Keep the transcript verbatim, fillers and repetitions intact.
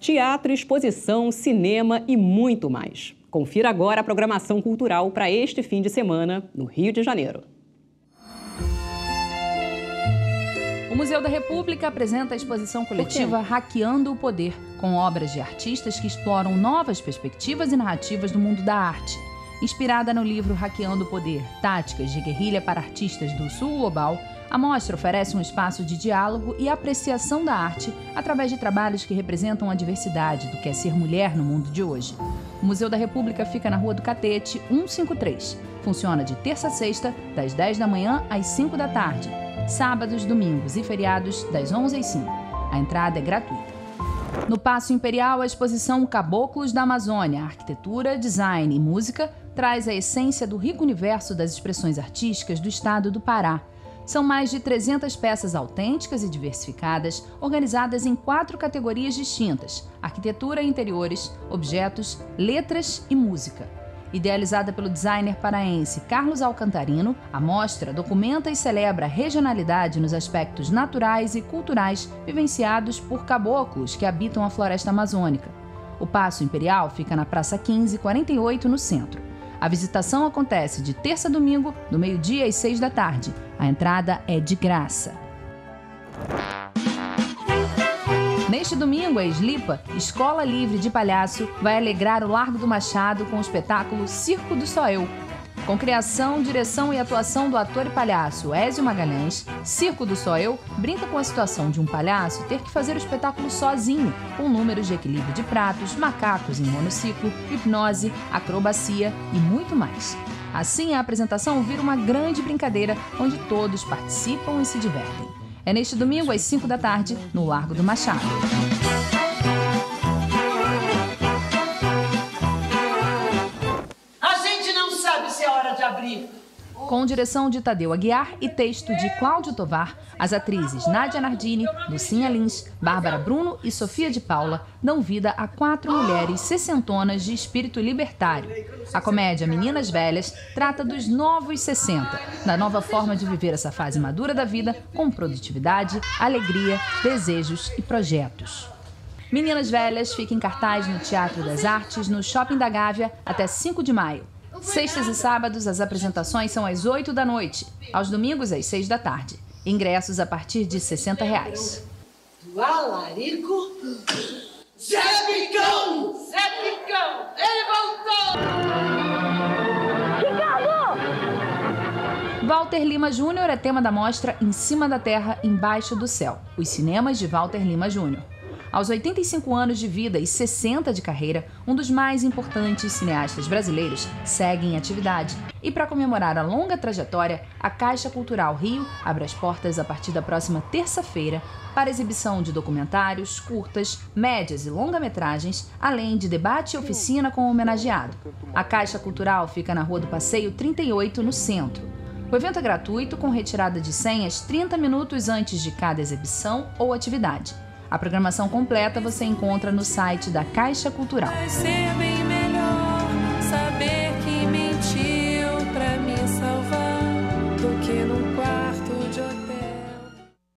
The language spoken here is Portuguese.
Teatro, exposição, cinema e muito mais. Confira agora a programação cultural para este fim de semana no Rio de Janeiro. O Museu da República apresenta a exposição coletiva Hackeando o Poder, com obras de artistas que exploram novas perspectivas e narrativas do mundo da arte. Inspirada no livro Hackeando o Poder, Táticas de Guerrilha para Artistas do Sul Global, a mostra oferece um espaço de diálogo e apreciação da arte através de trabalhos que representam a diversidade do que é ser mulher no mundo de hoje. O Museu da República fica na Rua do Catete, cento e cinquenta e três. Funciona de terça a sexta, das dez da manhã às cinco da tarde. Sábados, domingos e feriados, das onze às cinco. A entrada é gratuita. No Paço Imperial, a exposição Caboclos da Amazônia, Arquitetura, Design e Música traz a essência do rico universo das expressões artísticas do estado do Pará. São mais de trezentas peças autênticas e diversificadas, organizadas em quatro categorias distintas: arquitetura e interiores, objetos, letras e música. Idealizada pelo designer paraense Carlos Alcantarino, a mostra documenta e celebra a regionalidade nos aspectos naturais e culturais vivenciados por caboclos que habitam a floresta amazônica. O Paço Imperial fica na Praça quinze, quarenta e oito, no centro. A visitação acontece de terça a domingo, do meio-dia às seis da tarde. A entrada é de graça. Neste domingo, a Eslipa, Escola Livre de Palhaço, vai alegrar o Largo do Machado com o espetáculo Circo do Só Eu. Com criação, direção e atuação do ator e palhaço Ézio Magalhães, Circo do Só Eu brinca com a situação de um palhaço ter que fazer o espetáculo sozinho, com números de equilíbrio de pratos, macacos em monociclo, hipnose, acrobacia e muito mais. Assim, a apresentação vira uma grande brincadeira onde todos participam e se divertem. É neste domingo, às cinco da tarde, no Largo do Machado. A gente não sabe se é hora de abrir. Com direção de Tadeu Aguiar e texto de Cláudio Tovar, as atrizes Nádia Nardini, Lucinha Lins, Bárbara Bruno e Sofia de Paula dão vida a quatro mulheres sessentonas de espírito libertário. A comédia Meninas Velhas trata dos novos sessenta, da nova forma de viver essa fase madura da vida com produtividade, alegria, desejos e projetos. Meninas Velhas fica em cartaz no Teatro das Artes, no Shopping da Gávea, até cinco de maio. Sextas e sábados, as apresentações são às oito da noite. Aos domingos, às seis da tarde. Ingressos a partir de sessenta reais. Do Alarico, Zé Picão! Zé Picão! Ele voltou! Ricardo! Walter Lima Júnior é tema da mostra Em Cima da Terra, Embaixo do Céu. Os cinemas de Walter Lima Júnior. Aos oitenta e cinco anos de vida e sessenta de carreira, um dos mais importantes cineastas brasileiros segue em atividade. E para comemorar a longa trajetória, a Caixa Cultural Rio abre as portas a partir da próxima terça-feira para exibição de documentários, curtas, médias e longa-metragens, além de debate e oficina com o homenageado. A Caixa Cultural fica na Rua do Passeio trinta e oito, no centro. O evento é gratuito, com retirada de senhas trinta minutos antes de cada exibição ou atividade. A programação completa você encontra no site da Caixa Cultural.